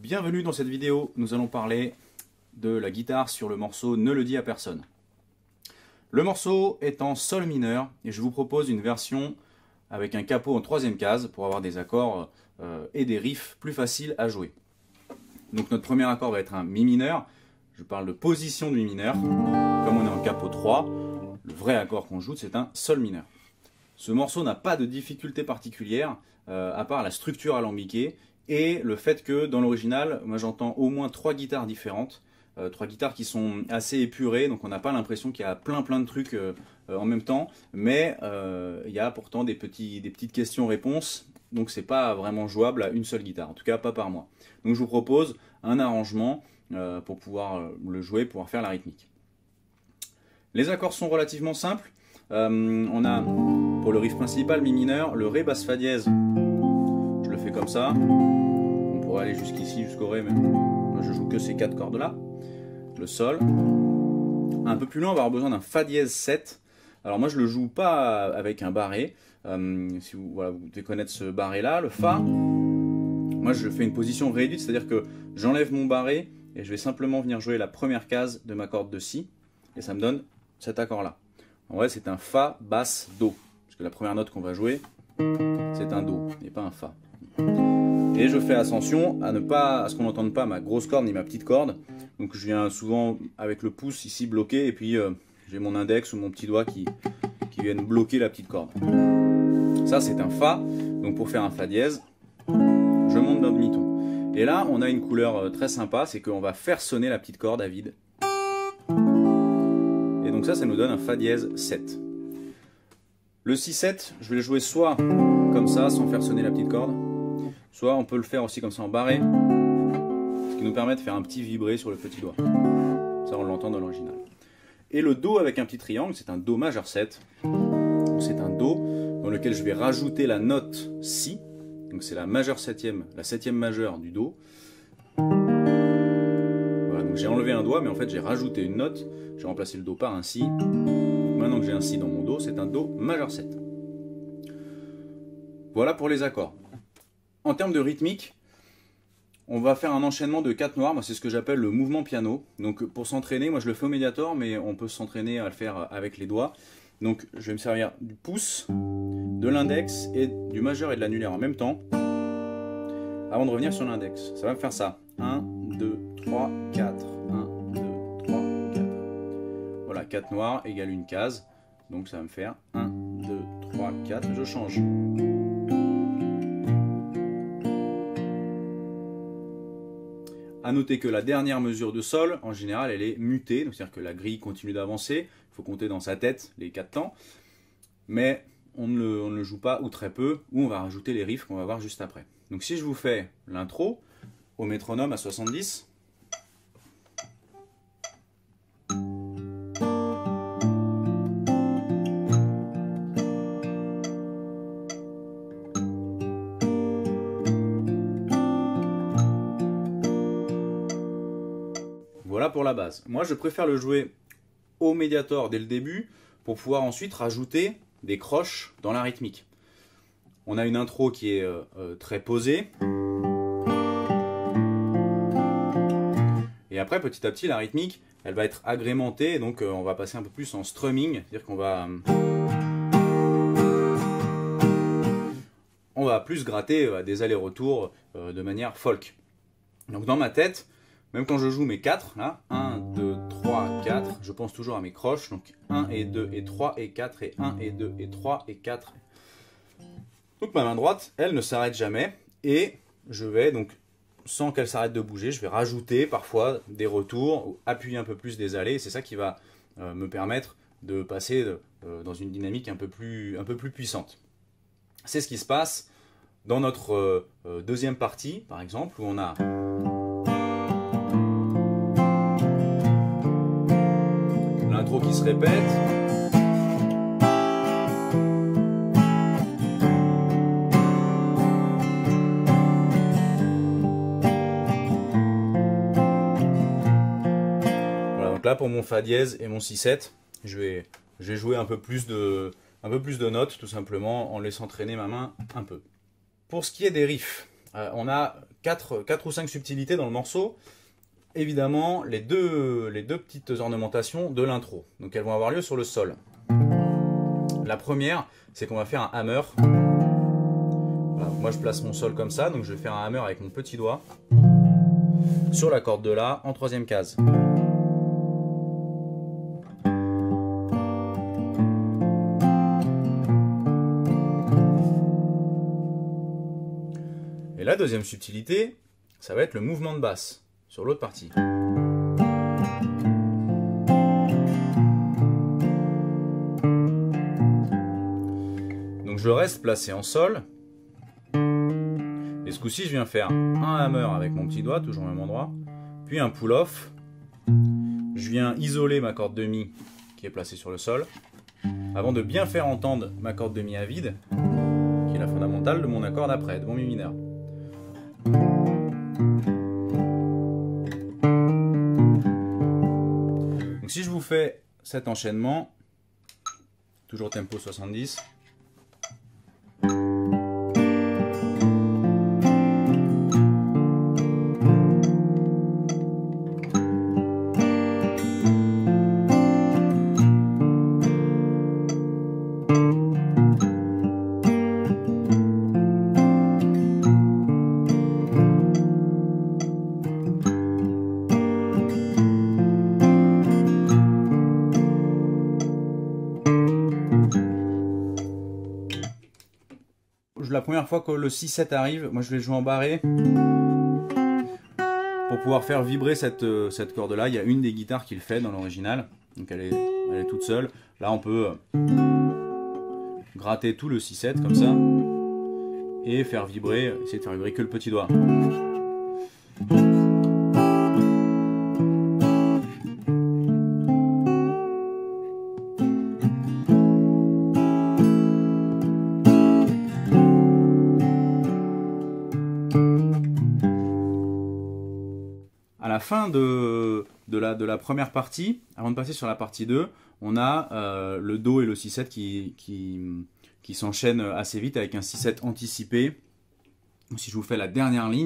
Bienvenue dans cette vidéo, nous allons parler de la guitare sur le morceau Ne le dis à personne. Le morceau est en sol mineur et je vous propose une version avec un capot en troisième case pour avoir des accords et des riffs plus faciles à jouer. Donc notre premier accord va être un mi mineur, je parle de position de mi mineur, comme on est en capot 3, le vrai accord qu'on joue c'est un sol mineur. Ce morceau n'a pas de difficulté particulière à part la structure alambiquée et le fait que dans l'original, moi j'entends au moins 3 guitares différentes, 3 guitares qui sont assez épurées, donc on n'a pas l'impression qu'il y a plein de trucs en même temps, mais il y a pourtant des petites questions-réponses, donc c'est pas vraiment jouable à une seule guitare, en tout cas pas par moi. Donc je vous propose un arrangement pour pouvoir le jouer, pouvoir faire la rythmique. Les accords sont relativement simples. On a pour le riff principal mi mineur le ré basse fa dièse, je le fais comme ça, on pourrait aller jusqu'ici jusqu'au ré mais moi je joue que ces 4 cordes là, le sol. Un peu plus loin on va avoir besoin d'un fa dièse 7, alors moi je le joue pas avec un barré, si vous, voilà, vous devez connaître ce barré là, le fa, moi je fais une position réduite, c'est à dire que j'enlève mon barré et je vais simplement venir jouer la première case de ma corde de si et ça me donne cet accord là. En vrai, c'est un Fa, basse, Do. Parce que la première note qu'on va jouer, c'est un Do, et pas un Fa. Et je fais attention à ce qu'on n'entende pas ma grosse corde ni ma petite corde. Donc je viens souvent avec le pouce ici bloqué, et puis j'ai mon index ou mon petit doigt qui viennent bloquer la petite corde. Ça, c'est un Fa. Donc pour faire un Fa dièse, je monte d'un demi-ton. Et là, on a une couleur très sympa, c'est qu'on va faire sonner la petite corde à vide. Et donc ça nous donne un Fa dièse 7. Le Si7, je vais le jouer soit comme ça, sans faire sonner la petite corde, soit on peut le faire aussi comme ça en barré, ce qui nous permet de faire un petit vibré sur le petit doigt. Ça on l'entend dans l'original. Et le Do avec un petit triangle, c'est un Do majeur 7. C'est un Do dans lequel je vais rajouter la note Si, donc c'est la majeure septième, la septième majeure du Do. J'ai enlevé un doigt, mais en fait j'ai rajouté une note, j'ai remplacé le Do par un Si. Maintenant que j'ai un Si dans mon Do, c'est un Do majeur 7. Voilà pour les accords. En termes de rythmique, on va faire un enchaînement de 4 noirs, c'est ce que j'appelle le mouvement piano. Donc pour s'entraîner, moi je le fais au médiator, mais on peut s'entraîner à le faire avec les doigts. Donc je vais me servir du pouce, de l'index, et du majeur et de l'annulaire en même temps, avant de revenir sur l'index. Ça va me faire ça. 1, 2, 3, 4. 1, 2, 3, 4. Voilà, 4 noirs égale une case. Donc ça va me faire 1, 2, 3, 4. Je change. A noter que la dernière mesure de sol, en général, elle est mutée. C'est-à-dire que la grille continue d'avancer. Il faut compter dans sa tête les 4 temps. Mais on ne le joue pas ou très peu. Ou on va rajouter les riffs qu'on va voir juste après. Donc si je vous fais l'intro au métronome à 70. Voilà pour la base. Moi je préfère le jouer au médiator dès le début pour pouvoir ensuite rajouter des croches dans la rythmique. On a une intro qui est très posée. Et après, petit à petit, la rythmique, elle va être agrémentée, donc on va passer un peu plus en strumming, c'est-à-dire qu'on va plus gratter des allers-retours de manière folk. Donc dans ma tête, même quand je joue mes 4, là, 1, 2, 3, 4, je pense toujours à mes croches, donc 1 et 2 et 3 et 4 et 1 et 2 et 3 et 4. Donc ma main droite, elle ne s'arrête jamais, et je vais donc, sans qu'elle s'arrête de bouger, je vais rajouter parfois des retours, ou appuyer un peu plus des allées, et c'est ça qui va me permettre de passer dans une dynamique un peu plus puissante. C'est ce qui se passe dans notre deuxième partie, par exemple, où on a l'intro qui se répète. Là pour mon Fa dièse et mon Si7, je vais jouer un peu plus de notes tout simplement en laissant traîner ma main un peu. Pour ce qui est des riffs, on a 4 ou 5 subtilités dans le morceau. Évidemment, les deux petites ornementations de l'intro. Donc elles vont avoir lieu sur le sol. La première, c'est qu'on va faire un hammer. Voilà, moi je place mon sol comme ça, donc je vais faire un hammer avec mon petit doigt sur la corde de La en troisième case. Et la deuxième subtilité, ça va être le mouvement de basse sur l'autre partie. Donc je reste placé en sol. Et ce coup-ci, je viens faire un hammer avec mon petit doigt, toujours au même endroit. Puis un pull-off. Je viens isoler ma corde de Mi qui est placée sur le sol. Avant de bien faire entendre ma corde de Mi à vide, qui est la fondamentale de mon accord d'après, de mon Mi mineur. Donc si je vous fais cet enchaînement, toujours tempo 70, la première fois que le 6-7 arrive, moi je vais jouer en barré pour pouvoir faire vibrer cette corde là. Il y a une des guitares qui le fait dans l'original, donc elle est toute seule. Là on peut gratter tout le 6-7 comme ça et faire vibrer, essayer de faire vibrer que le petit doigt. À la fin de la première partie, avant de passer sur la partie 2, on a le Do et le 6-7 qui s'enchaînent assez vite avec un 6-7 anticipé. Si je vous fais la dernière ligne.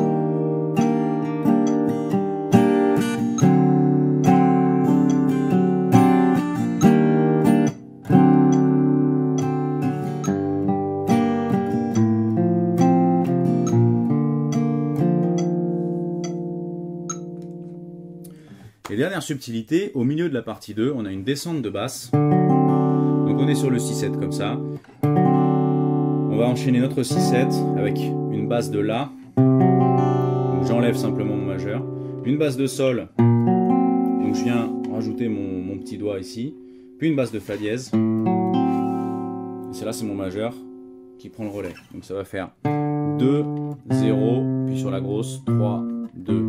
Et dernière subtilité, au milieu de la partie 2, on a une descente de basse. Donc on est sur le 6-7 comme ça. On va enchaîner notre 6-7 avec une basse de La. Donc j'enlève simplement mon majeur. Une basse de Sol. Donc je viens rajouter mon petit doigt ici. Puis une basse de Fa dièse. Et celle-là c'est mon majeur qui prend le relais. Donc ça va faire 2, 0, puis sur la grosse, 3, 2.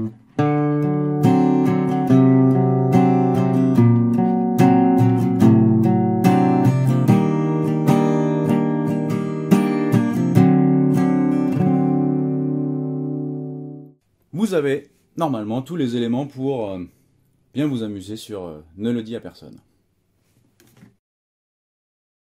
Vous avez normalement tous les éléments pour bien vous amuser sur Ne le dis à personne.